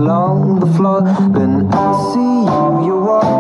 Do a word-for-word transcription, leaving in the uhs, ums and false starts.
along the floor. Then I see you, you're walking